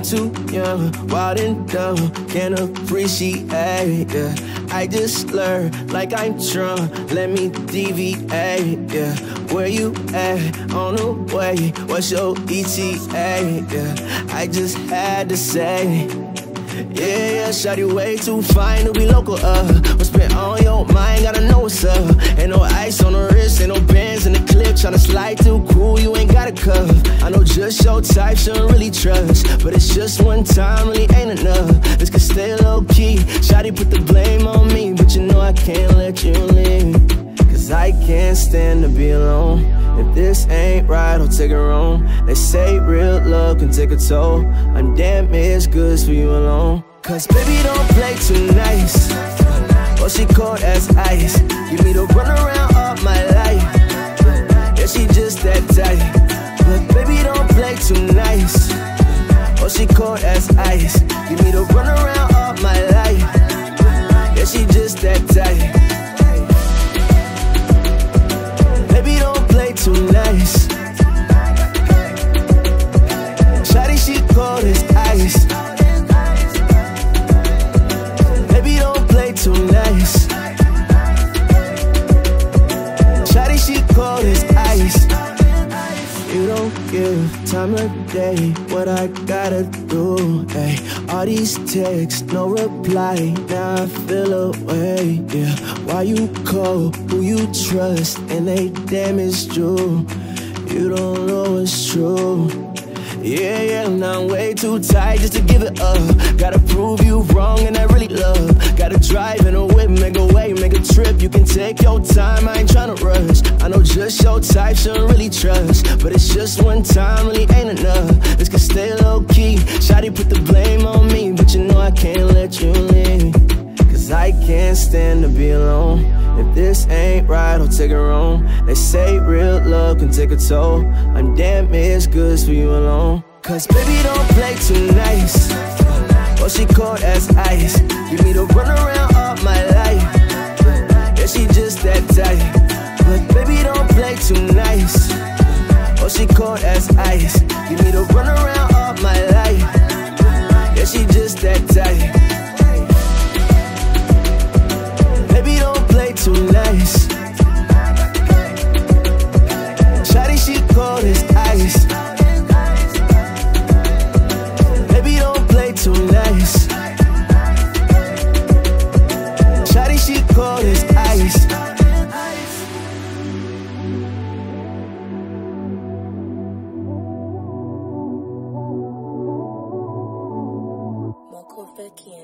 I'm too young, wild and dumb, can't appreciate, yeah. I just learned like I'm drunk, let me deviate, yeah. Where you at, on the way, what's your ETA, yeah. I just had to say, yeah, shawty way too fine to be local, what's been on your mind, gotta know what's up. Ain't no ice on the wrist, ain't no bands in the clip, tryna slide through cool, you ain't got a cuff. I know just your type, shouldn't really trust, but it's just one time, really ain't enough. This could stay low-key, shawty put the blame on me, but you know I can't let you leave, cause I can't stand to be alone. If this ain't right, I'll take it wrong. They say real love can take a toll, I'm damaged goods for you alone. Cause baby don't play too nice, oh she cold as ice, give me the run around all my life, yeah she just that tight. But baby don't play too nice, oh she cold as ice, give me the run around all my life, yeah she just that tight. Baby don't play too nice, shawty she cold as ice. Baby don't play too nice, shawty she cold as ice. You don't give time of day, what I gotta do, ay. All these texts, no reply, now I feel away, yeah. Why you call, who you trust, and they damaged you. You don't know it's true. Yeah, now I'm way too tired just to give it up. Gotta prove you wrong and I really love. Gotta drive in a whip, make a way, make a trip. You can take your time, I ain't tryna rush. I know just your type, shouldn't really trust, but it's just one time, really ain't enough. This can stay low-key, shawty put the blame on me, but you know I can't let you leave, cause I can't stand to be alone. If this ain't right, I'll take it wrong. They say real love can take a toll, I'm damaged goods for you alone. Cause baby don't play too nice, oh she cold as ice, give me the run around all my life, yeah she just that tight. But baby don't play too nice, oh she cold as ice, give me the run around all my life, yeah she just that tight. Baby don't play too nice, shawty she cold as ice. Baby don't play too nice, shawty she cold as ice. Marco Vecchio.